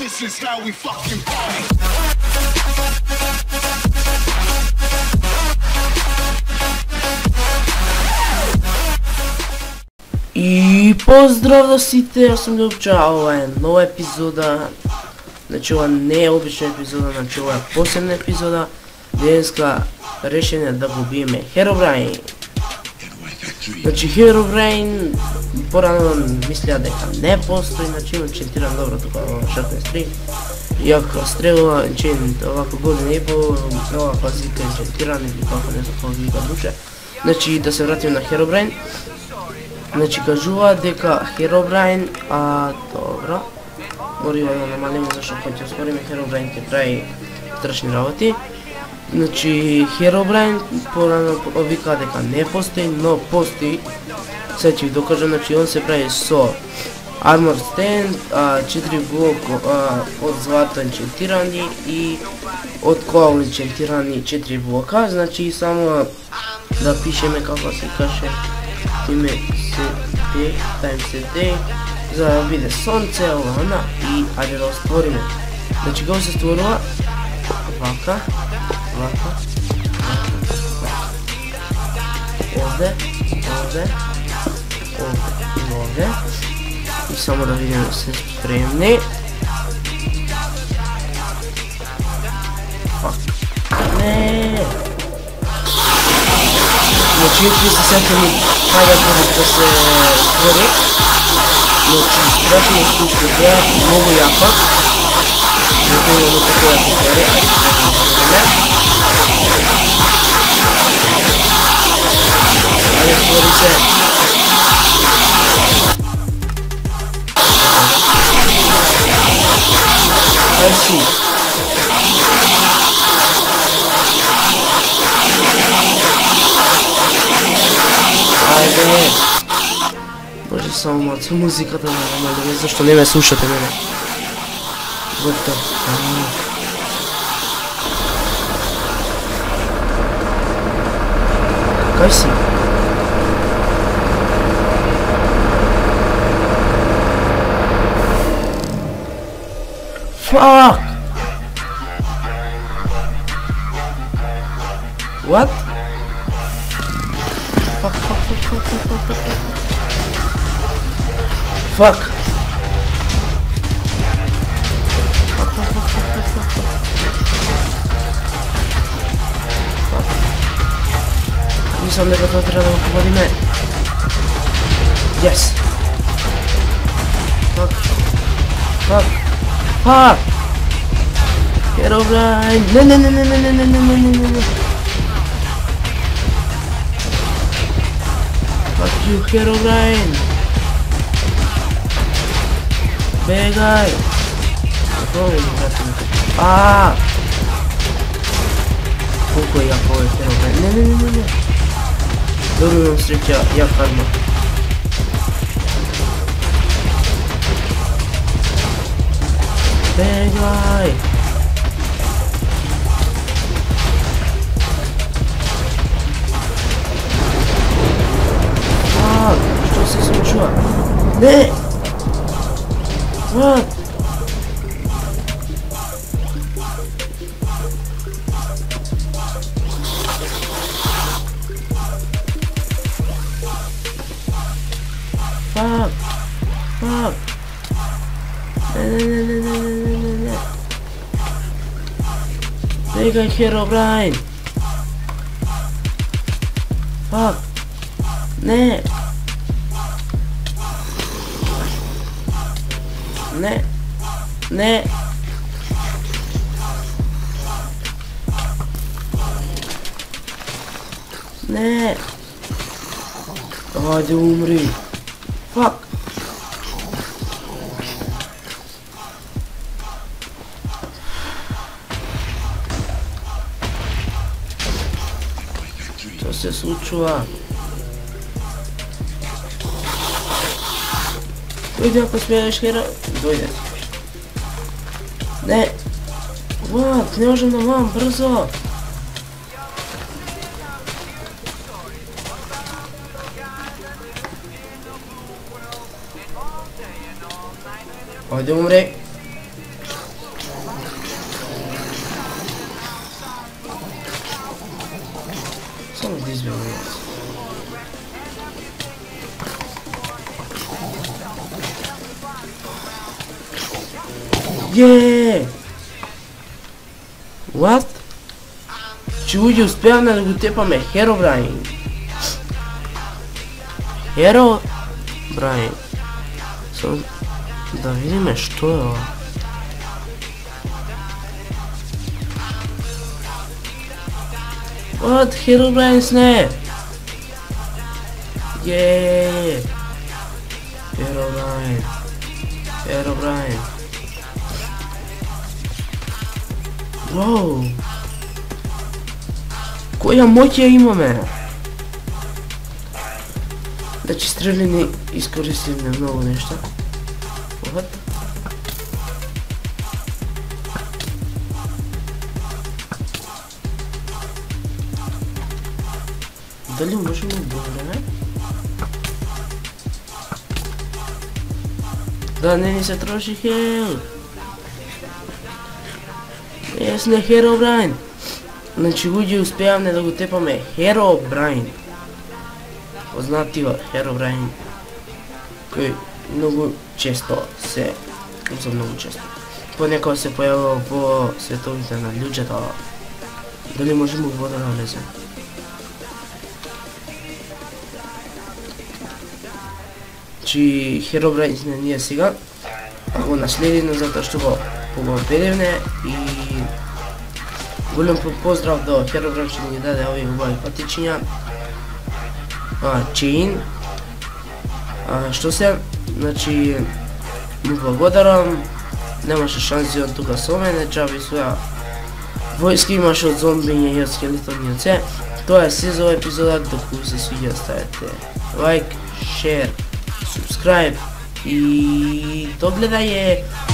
This is how we fucking party. И поздрав да сите, јас сум Љупча, а ова е нова епизода. Значи ова не е обична епизода, значи ова е посебна епизода. Денеска решение да го биеме Herobrine. Значи Herobrine порано мислеа дека не постои, значи има чентиран добро тука во Sharkness 3. Јака стрелува, овако година и по нова пазика чентиран или како не знам како вика душе. Значи да се вратиме на Herobrine. Значи кажува дека Herobrine, добро. Морива да намалиме зашто кога ќе ускориме Herobrine ќе прави страшни работи. Значи Herobrine порано вика дека не постои, но постои. Сега ќе ви докажам, значи он се прави со Armor Stand, 4 блока од злато енчентирани и од коал енчентирани 4 блока. Значи само да пишеме како се каже име CD, time CD, за да биде сонце, ова, и ајде да отвориме. Значи како се створува? Вака, овде, овде. И само да видиме да се спремни. Не. Значи ќе се сетим каде да се створи. Значи страшно искусство е многу јако. Зато имаме такова да створи. Ајде створи се. Ајде си. Ајде. Боже, само малце музиката да намалиме, зашто не ме слушате мене. Готов. Кај си? Fuck! What? Fuck! Мислам дека тоа треба да го победиме. Yes! Fuck! Herobrine! Не! Fuck you, Herobrine! Бегај! Колко е јако е Herobrine? Не! Добро имам среќа, јак армор. Бегај! Што се случува? Не! What? Fuck! Не. Бегај, Herobrine! Fuck! Не! Ајде умри! Fuck! Што се случува? Дојде ако смееш, Хера. Дојде. Не. What? Не можем да вам, брзо. Ајде умре. Je! What? Че луѓе успеавме да го тепаме Herobrine. Herobrine. Да видиме што е ова. What? Herobrine сне! Je! Herobrine. Wow! Која моќ ја имаме? Значи стрели не искористивме многу нешта. What? Дали можеме да добреме? Да не ни се троши хел. Есне Herobrine. Значи луѓе успеавме да го тепаме Herobrine. Познатиот Herobrine кој многу често се понекогаш се појавува во световите на луѓето. Дали можеме во вода да влеземе? Чи Herobrine не ние сега го наследиме затоа што го победивме и голем поздрав до Herobrine што ни даде овие убави патичиња. Chain. Што се, значи му благодарам. Немаше шанси од тука со мене, джаби своја војска имаше од зомбиња и од скелетони од се. Тоа е се за оваа епизода, доколку се свиѓа ставете лайк, шер, subscribe и догледање.